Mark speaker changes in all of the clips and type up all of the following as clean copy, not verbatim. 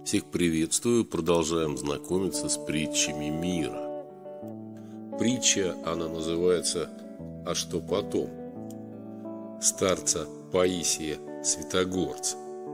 Speaker 1: Всех приветствую, продолжаем знакомиться с притчами мира. Притча, она называется «А что потом?» старца Паисия Святогорца.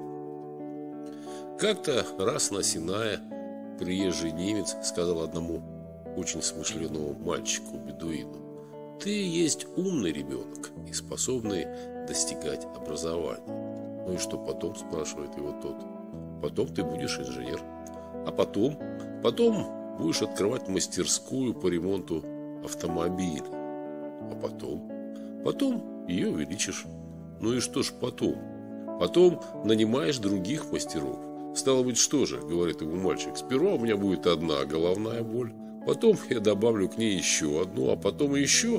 Speaker 1: Как-то раз на Синае приезжий немец сказал одному очень смышленому мальчику-бедуину: «Ты есть умный ребенок и способный достигать образования». «Ну и что потом?» – спрашивает его тот. «Потом ты будешь инженер. А потом будешь открывать мастерскую по ремонту автомобилей. А потом ее увеличишь. Ну и что ж потом? Потом нанимаешь других мастеров. Стало быть, что же, говорит ему мальчик, сперва у меня будет одна головная боль, потом я добавлю к ней еще одну, а потом еще?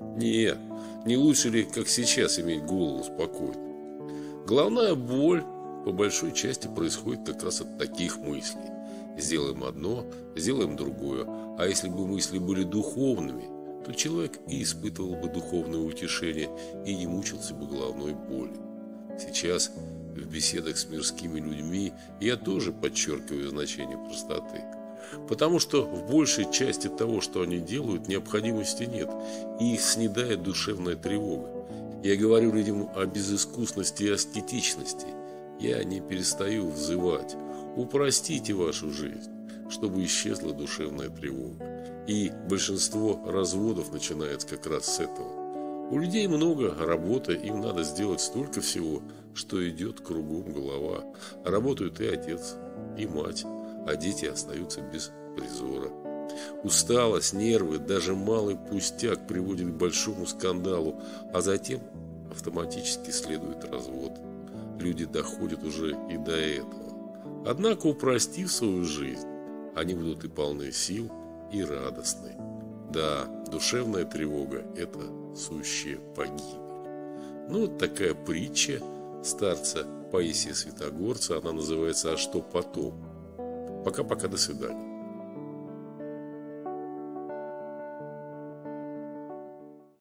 Speaker 1: Не лучше ли, как сейчас, иметь голову спокойно? Головная боль по большой части происходит как раз от таких мыслей. Сделаем одно, сделаем другое. А если бы мысли были духовными, то человек и испытывал бы духовное утешение и не мучился бы головной болью. Сейчас в беседах с мирскими людьми я тоже подчеркиваю значение простоты. Потому что в большей части того, что они делают, необходимости нет, и их снедает душевная тревога. Я говорю людям о безыскусности и аскетичности. Я не перестаю взывать: упростите вашу жизнь, чтобы исчезла душевная тревога. И большинство разводов начинается как раз с этого. У людей много работы, им надо сделать столько всего, что идет кругом голова. Работают и отец, и мать, а дети остаются без призора. Усталость, нервы, даже малый пустяк приводит к большому скандалу, а затем автоматически следует развод. Люди доходят уже и до этого. Однако, упростив свою жизнь, они будут и полны сил, и радостны. Да, душевная тревога – это сущая погибель. Ну, вот такая притча старца Паисия Святогорца. Она называется «А что потом?». Пока-пока, до свидания.